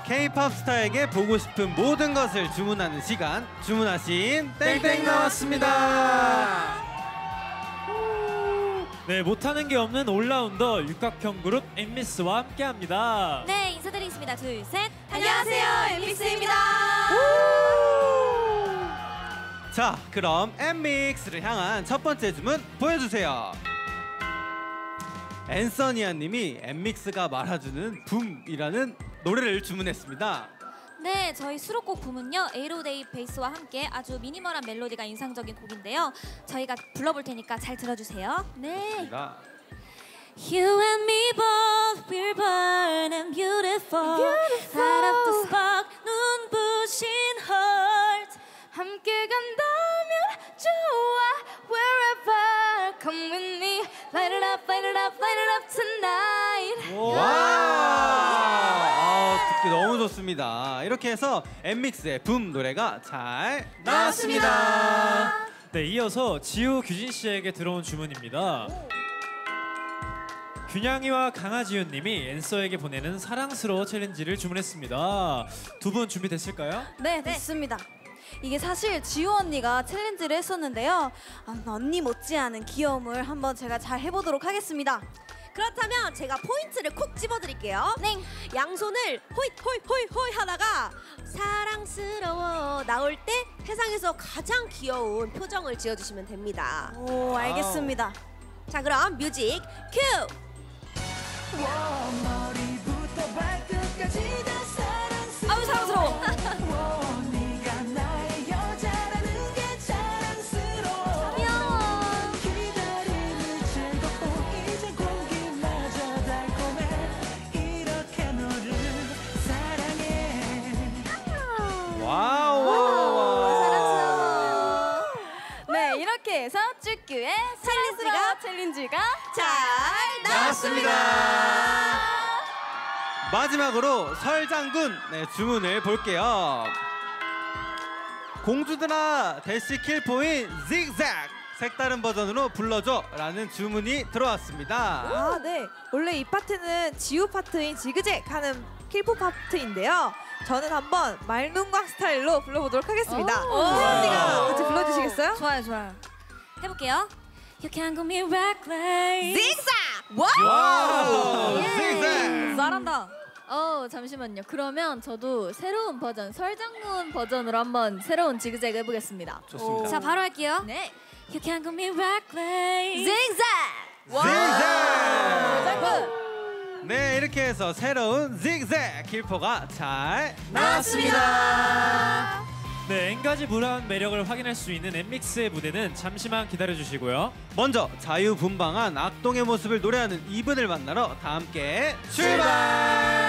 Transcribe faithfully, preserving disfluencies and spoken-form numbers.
K-팝 스타에게 보고 싶은 모든 것을 주문하는 시간, 주문하신 땡땡 나왔습니다. 네, 못하는 게 없는 올라운더 육각형 그룹 엠믹스와 함께합니다. 네, 인사드리겠습니다. 둘, 셋. 안녕하세요, 엠믹스입니다. 자, 그럼 엠믹스를 향한 첫 번째 주문 보여주세요. 앤서니아님이 엠믹스가 말아주는 붐이라는 노래를 주문했습니다. 네, 저희 수록곡 붐은요 에이로데이 베이스와 함께 아주 미니멀한 멜로디가 인상적인 곡인데요. 저희가 불러볼 테니까 잘 들어주세요. 네. You and me both, we're born and beautiful. beautiful. Light up the spark, 눈부신 heart. 함께 간다면 좋아. Wherever, come with me. Light it up, light it up, light it up tonight. 와, 아, 듣기 너무 좋습니다. 이렇게 해서 엠믹스의 붐 노래가 잘 나왔습니다. 네, 이어서 지우 규진 씨에게 들어온 주문입니다. 균양이와 강하지윤님이 앤서에게 보내는 사랑스러워 챌린지를 주문했습니다. 두 분 준비됐을까요? 네, 됐습니다. 이게 사실 지우 언니가 챌린지를 했었는데요. 아, 언니 못지않은 귀여움을 한번 제가 잘 해보도록 하겠습니다. 그렇다면 제가 포인트를 콕 집어드릴게요. 네. 양손을 호잇 호잇 호잇 호잇 하다가 사랑스러워 나올 때 세상에서 가장 귀여운 표정을 지어주시면 됩니다. 오, 알겠습니다. 자, 그럼 뮤직 큐! 아유, 사랑스러워. 와우, 와우, 사랑스러워. 네, 이렇게 해서 쭈규의 사랑스러워 챌린지가 잘 나왔습니다. 마지막으로 설장군 네, 주문을 볼게요. 공주들아 대시 킬포인 zigzag 색다른 버전으로 불러줘 라는 주문이 들어왔습니다. 아, 네. 원래 이 파트는 지우 파트인 지그잭 하는 킬포 파트인데요. 저는 한번 말눈광 스타일로 불러보도록 하겠습니다. 언니가 같이 불러주시겠어요? 좋아요, 좋아요. 해볼게요. You can call me reckless. zigzag! 와! 와우, zigzag. 잘한다. 어, 잠시만요. 그러면 저도 새로운 버전, 설장군 버전으로 한번 새로운 지그재그 해보겠습니다. 좋습니다. 자, 바로 할게요. 네. You can call me reckless. zigzag! zigzag. 네, 이렇게 해서 새로운 zigzag 킬포가 잘 나왔습니다. 네, N가지 무한 매력을 확인할 수 있는 엠믹스의 무대는 잠시만 기다려주시고요. 먼저 자유분방한 악동의 모습을 노래하는 이분을 만나러 다 함께 출발!